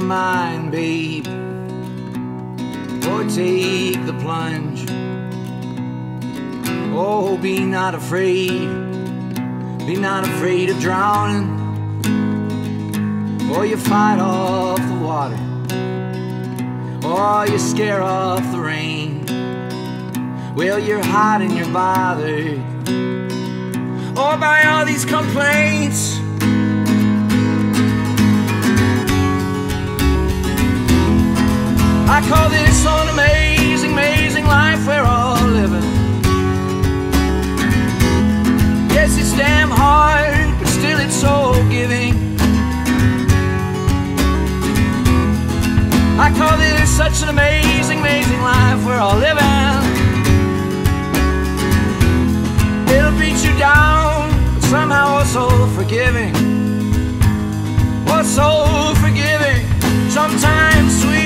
mind, babe, or take the plunge. Oh, be not afraid of drowning, or you fight off the water, or you scare off the rain. Well, you're hot and you're bothered, or by all these complaints. I call this an amazing, amazing life we're all living. Yes, it's damn hard, but still it's so giving. I call this such an amazing, amazing life we're all living. It'll beat you down, but somehow also forgiving. Oh, so forgiving, sometimes sweet.